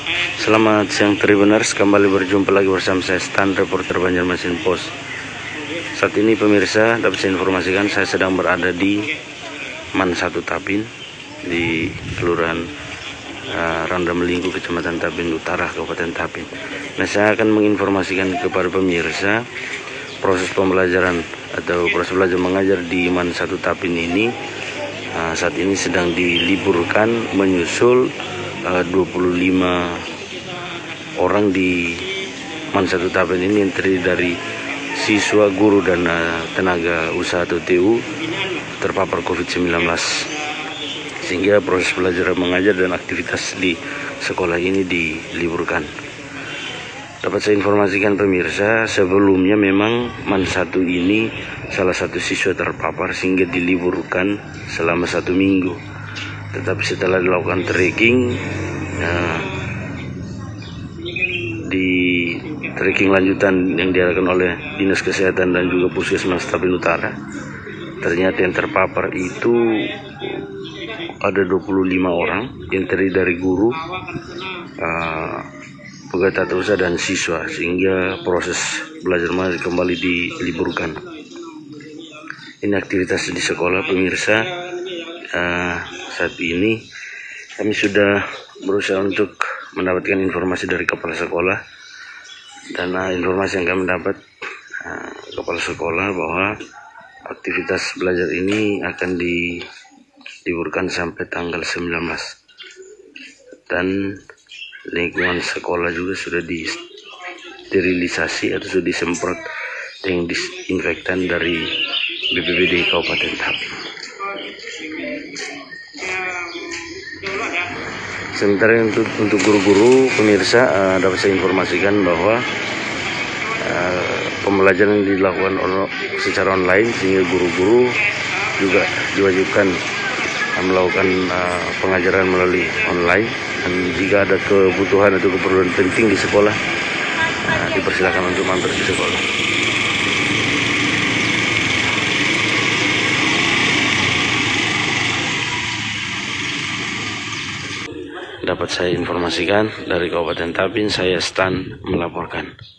Selamat siang Tribuners, kembali berjumpa lagi bersama saya Stan, reporter Banjarmasin Post. Saat ini pemirsa, dapat saya informasikan saya sedang berada di Man 1 Tapin, di Kelurahan Randa Melingku, Kecamatan Tapin Utara, Kabupaten Tapin. Nah, saya akan menginformasikan kepada pemirsa proses pembelajaran atau proses belajar mengajar di Man 1 Tapin ini saat ini sedang diliburkan menyusul 25 orang di Man 1 Tapin ini yang terdiri dari siswa, guru, dan tenaga usaha atau TU terpapar COVID-19, sehingga proses belajar mengajar dan aktivitas di sekolah ini diliburkan. Dapat saya informasikan pemirsa, sebelumnya memang Man 1 ini salah satu siswa terpapar sehingga diliburkan selama 1 minggu. Tetapi setelah dilakukan tracking, di tracking lanjutan yang diadakan oleh Dinas Kesehatan dan juga Puskesmas Tapin Utara, ternyata yang terpapar itu ada 25 orang yang terdiri dari guru, pegawai tata usaha, dan siswa, sehingga proses belajar mengajar kembali diliburkan. Ini aktivitas di sekolah pemirsa. Saat ini kami sudah berusaha untuk mendapatkan informasi dari kepala sekolah, dan informasi yang kami dapat kepala sekolah bahwa aktivitas belajar ini akan diliburkan sampai tanggal 19, dan lingkungan sekolah juga sudah disterilisasi atau sudah disemprot dengan disinfektan dari BPBD Kabupaten Tapin. Sementara untuk guru-guru pemirsa, dapat saya informasikan bahwa pembelajaran dilakukan secara online, sehingga guru-guru juga diwajibkan melakukan pengajaran melalui online, dan jika ada kebutuhan atau keperluan penting di sekolah, dipersilakan untuk mampir di sekolah. Dapat saya informasikan dari Kabupaten Tapin, saya Stan melaporkan.